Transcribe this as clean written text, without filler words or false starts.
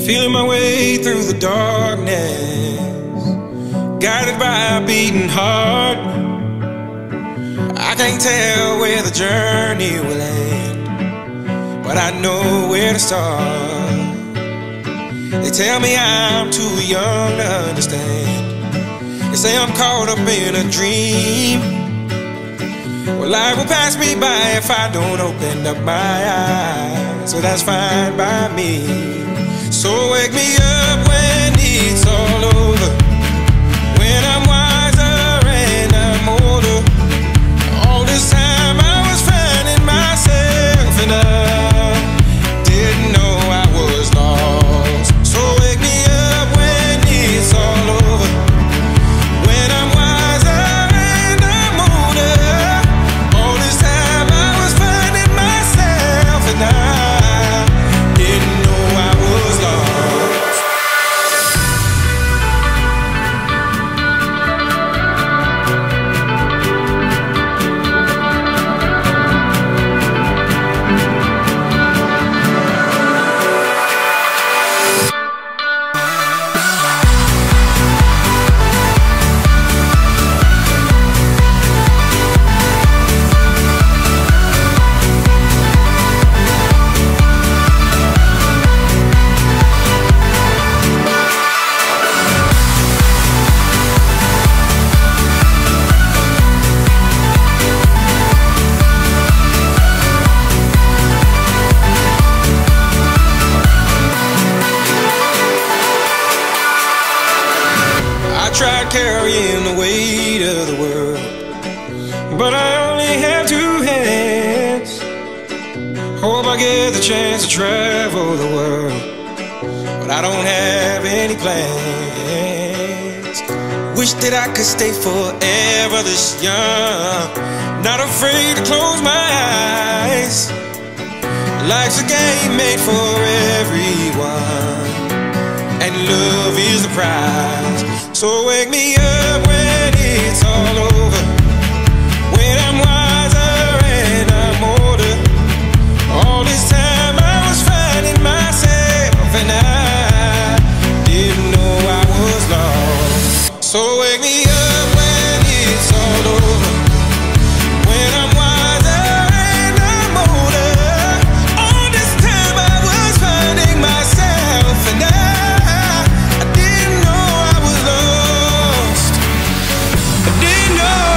Feeling my way through the darkness, guided by a beating heart. I can't tell where the journey will end, but I know where to start. They tell me I'm too young to understand. They say I'm caught up in a dream. Well, life will pass me by if I don't open up my eyes, so that's fine by me. So wake me up when it's all over, when I'm wiser and I'm older. All this time I was finding myself and I didn't know I was lost. So wake me up when it's all over, when I'm wiser and I'm older. All this time I was finding myself and I didn't know I was lost. I tried carrying the weight of the world, but I only have two hands. Hope I get the chance to travel the world, but I don't have any plans. Wish that I could stay forever this young, not afraid to close my eyes. Life's a game made for everyone, and love is the prize. So wake me up when it's all over, when I'm wiser and I'm older. All this time I was finding myself and I didn't know I was lost. So wake me up when it's all over, when I'm wiser and I'm older. All this time I was finding myself and I didn't know I was lost. I didn't know.